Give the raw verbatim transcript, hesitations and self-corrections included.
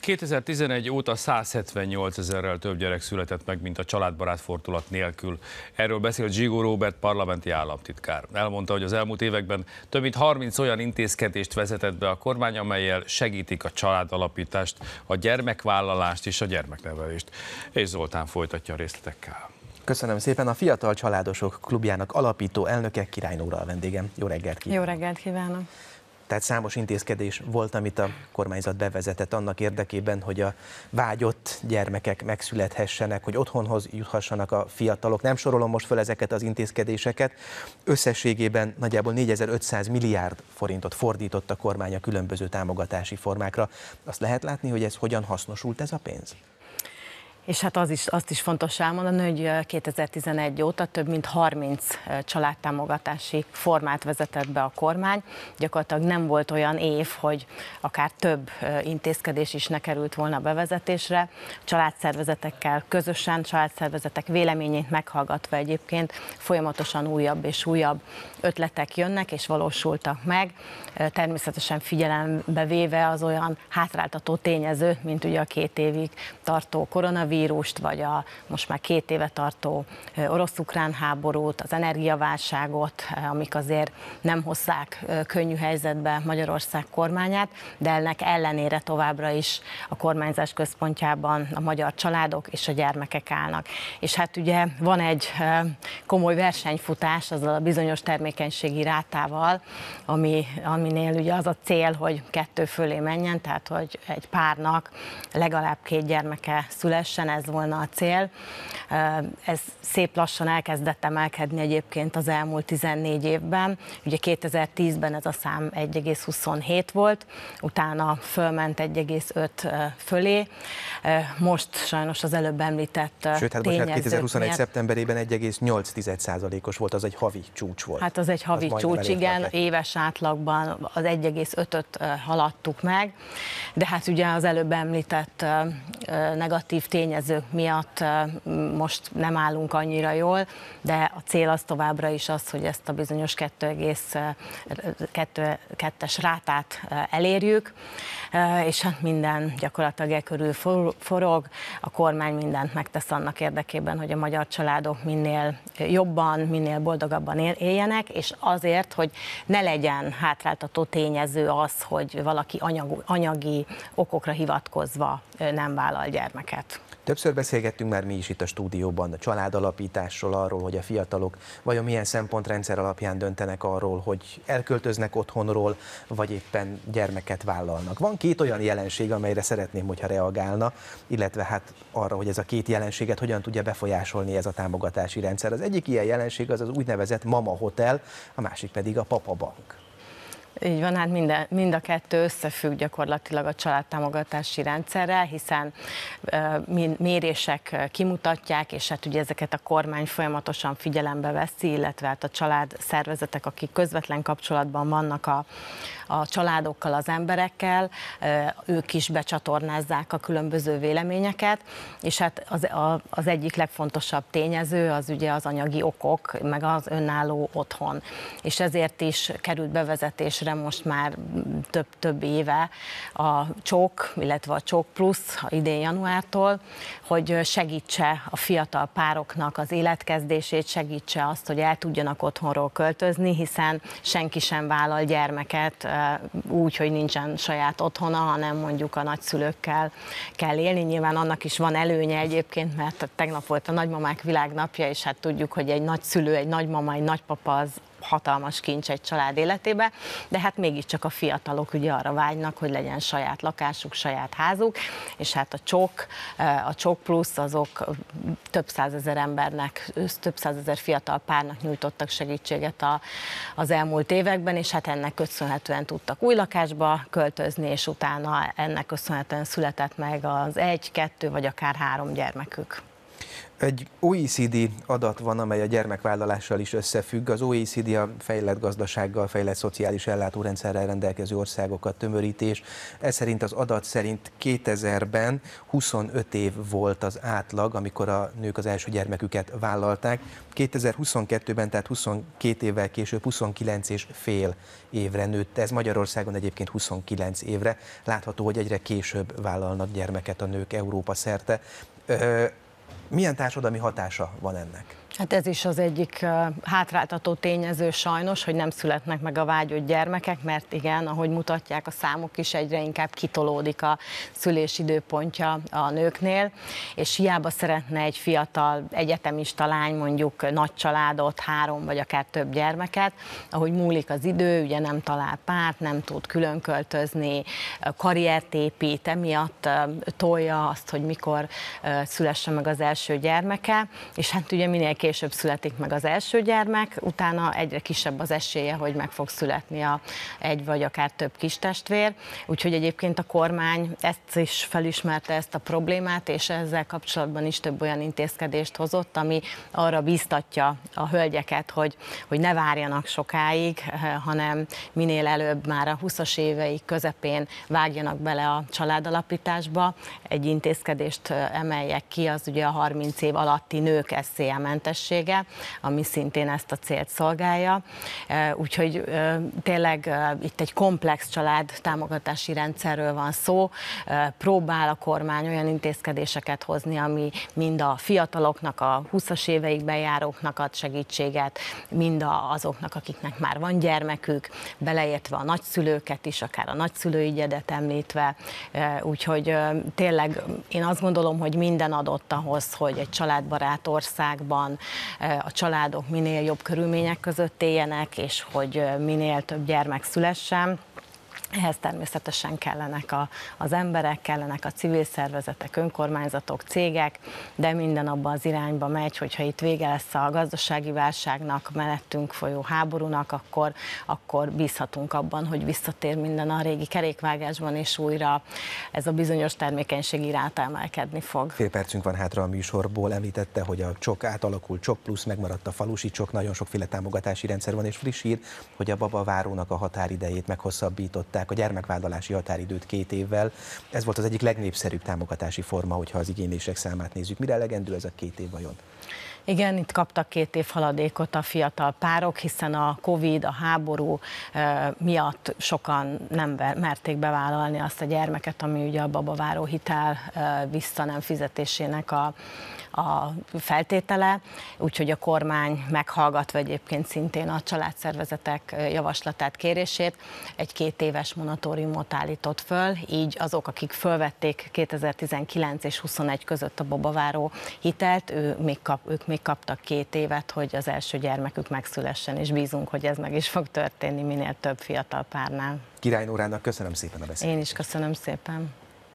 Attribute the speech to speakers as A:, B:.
A: kétezer-tizenegy óta százhetvennyolc ezerrel több gyerek született meg, mint a családbarát fordulat nélkül. Erről beszélt Zsigó Róbert parlamenti államtitkár. Elmondta, hogy az elmúlt években több mint harminc olyan intézkedést vezetett be a kormány, amellyel segítik a családalapítást, a gyermekvállalást és a gyermeknevelést. És Zoltán folytatja a részletekkel.
B: Köszönöm szépen, a Fiatal Családosok Klubjának alapító elnöke, Király Nóra a vendégem. Jó reggelt kívánok!
C: Jó reggelt kívánok!
B: Tehát számos intézkedés volt, amit a kormányzat bevezetett annak érdekében, hogy a vágyott gyermekek megszülethessenek, hogy otthonhoz juthassanak a fiatalok. Nem sorolom most fel ezeket az intézkedéseket. Összességében nagyjából négyezer-ötszáz milliárd forintot fordított a kormány a különböző támogatási formákra. Azt lehet látni, hogy ez hogyan hasznosult ez a pénz?
C: És hát az is, azt is fontos elmondani, hogy kétezer-tizenegy óta több mint harminc családtámogatási formát vezetett be a kormány. Gyakorlatilag nem volt olyan év, hogy akár több intézkedés is ne került volna bevezetésre. Családszervezetekkel közösen, családszervezetek véleményét meghallgatva egyébként folyamatosan újabb és újabb ötletek jönnek és valósultak meg. Természetesen figyelembe véve az olyan hátráltató tényezőt, mint ugye a két évig tartó koronavírus, vírust, vagy a most már két éve tartó orosz-ukrán háborút, az energiaválságot, amik azért nem hozzák könnyű helyzetbe Magyarország kormányát, de ennek ellenére továbbra is a kormányzás központjában a magyar családok és a gyermekek állnak. És hát ugye van egy komoly versenyfutás azzal a bizonyos termékenységi rátával, ami, aminél ugye az a cél, hogy kettő fölé menjen, tehát hogy egy párnak legalább két gyermeke szülessen, ez volna a cél. Ez szép lassan elkezdett emelkedni egyébként az elmúlt tizennégy évben. Ugye kétezer-tízben ez a szám egy egész huszonhét volt, utána fölment egy egész öt fölé. Most sajnos az előbb említett
B: Sőt, hát most kétezer-huszonegy miatt... szeptemberében egy egész nyolc százalékos volt, az egy havi csúcs volt.
C: Hát az egy havi az csúcs, igen, éves átlagban az egy egész ötöt haladtuk meg, de hát ugye az előbb említett negatív tényezők miatt most nem állunk annyira jól, de a cél az továbbra is az, hogy ezt a bizonyos kettő egész kettes rátát elérjük, és hát minden gyakorlatilag e körül forog, a kormány mindent megtesz annak érdekében, hogy a magyar családok minél jobban, minél boldogabban éljenek, és azért, hogy ne legyen hátráltató tényező az, hogy valaki anyag, anyagi okokra hivatkozva nem vállal gyermeket.
B: Többször beszélgettünk már mi is itt a stúdióban a családalapításról, arról, hogy a fiatalok vajon milyen szempontrendszer alapján döntenek arról, hogy elköltöznek otthonról, vagy éppen gyermeket vállalnak. Van két olyan jelenség, amelyre szeretném, hogyha reagálna, illetve hát arra, hogy ez a két jelenséget hogyan tudja befolyásolni ez a támogatási rendszer. Az egyik ilyen jelenség az az úgynevezett mama hotel, a másik pedig a papa bank.
C: Így van, hát minden, mind a kettő összefügg gyakorlatilag a családtámogatási rendszerrel, hiszen uh, mérések kimutatják, és hát ugye ezeket a kormány folyamatosan figyelembe veszi, illetve hát a családszervezetek, akik közvetlen kapcsolatban vannak a, a családokkal, az emberekkel, uh, ők is becsatornázzák a különböző véleményeket, és hát az, a, az egyik legfontosabb tényező az ugye az anyagi okok, meg az önálló otthon. És ezért is került bevezetésre most már több, több éve a csók, illetve a csók plusz idén januártól, hogy segítse a fiatal pároknak az életkezdését, segítse azt, hogy el tudjanak otthonról költözni, hiszen senki sem vállal gyermeket úgy, hogy nincsen saját otthona, hanem mondjuk a nagyszülőkkel kell élni. Nyilván annak is van előnye egyébként, mert tegnap volt a nagymamák világnapja, és hát tudjuk, hogy egy nagyszülő, egy nagymama, egy nagypapa az hatalmas kincs egy család életébe, de hát mégiscsak a fiatalok ugye arra vágynak, hogy legyen saját lakásuk, saját házuk, és hát a csók, a csók plusz azok több százezer embernek, több százezer fiatal párnak nyújtottak segítséget a, az elmúlt években, és hát ennek köszönhetően tudtak új lakásba költözni, és utána ennek köszönhetően született meg az egy, kettő vagy akár három gyermekük.
B: Egy o e cé dé adat van, amely a gyermekvállalással is összefügg. Az o e cé dé a fejlett gazdasággal, fejlett szociális ellátórendszerrel rendelkező országokat tömörítés. Ez szerint az adat szerint kétezerben huszonöt év volt az átlag, amikor a nők az első gyermeküket vállalták. kétezer-huszonkettőben, tehát huszonkét évvel később huszonkilenc és fél évre nőtt. Ez Magyarországon egyébként huszonkilenc évre. Látható, hogy egyre később vállalnak gyermeket a nők Európa szerte. Milyen társadalmi hatása van ennek?
C: Hát ez is az egyik hátráltató tényező sajnos, hogy nem születnek meg a vágyott gyermekek, mert igen, ahogy mutatják a számok is, egyre inkább kitolódik a szülés időpontja a nőknél, és hiába szeretne egy fiatal egyetemista lány mondjuk nagy családot, három vagy akár több gyermeket, ahogy múlik az idő, ugye nem talál párt, nem tud külön költözni, karriert épít, emiatt tolja azt, hogy mikor szülesse meg az első gyermeke, és hát ugye minél később születik meg az első gyermek, utána egyre kisebb az esélye, hogy meg fog születni a egy vagy akár több kistestvér. Úgyhogy egyébként a kormány ezt is felismerte, ezt a problémát, és ezzel kapcsolatban is több olyan intézkedést hozott, ami arra bíztatja a hölgyeket, hogy, hogy ne várjanak sokáig, hanem minél előbb már a huszas éveik közepén vágjanak bele a családalapításba. Egy intézkedést emeljek ki, az ugye a harminc év alatti nők es zé é-mentessége, ami szintén ezt a célt szolgálja. Úgyhogy tényleg itt egy komplex család támogatási rendszerről van szó. Próbál a kormány olyan intézkedéseket hozni, ami mind a fiataloknak, a huszas éveikben járóknak ad segítséget, mind azoknak, akiknek már van gyermekük, beleértve a nagyszülőket is, akár a nagyszülőügyedet említve. Úgyhogy tényleg én azt gondolom, hogy minden adott ahhoz, hogy egy családbarát országban a családok minél jobb körülmények között éljenek, és hogy minél több gyermek szülessen. Ehhez természetesen kellenek a, az emberek, kellenek a civil szervezetek, önkormányzatok, cégek, de minden abba az irányba megy, hogyha itt vége lesz a gazdasági válságnak, mellettünk folyó háborúnak, akkor, akkor bízhatunk abban, hogy visszatér minden a régi kerékvágásban, és újra ez a bizonyos termékenységi ráta emelkedni fog.
B: Fél percünk van hátra a műsorból, említette, hogy a csok átalakult, csok plusz, megmaradt a falusi csok, nagyon sokféle támogatási rendszer van, és friss hír, hogy a babavárónak a határidejét meghosszabbították, a gyermekvállalási határidőt két évvel. Ez volt az egyik legnépszerűbb támogatási forma, hogyha az igénylések számát nézzük. Mire elegendő ez a két év vajon?
C: Igen, itt kaptak két év haladékot a fiatal párok, hiszen a Covid, a háború miatt sokan nem merték bevállalni azt a gyermeket, ami ugye a babaváró hitel vissza nem fizetésének a, a feltétele, úgyhogy a kormány meghallgatva egyébként szintén a családszervezetek javaslatát, kérését, egy két éves moratóriumot állított föl, így azok, akik fölvették kétezer-tizenkilenc és huszonegy között a babaváró hitelt, ő még kap, ők még kaptak két évet, hogy az első gyermekük megszülessen, és bízunk, hogy ez meg is fog történni minél több fiatal párnál.
B: Király Nórának köszönöm szépen a beszélgetést.
C: Én is köszönöm szépen.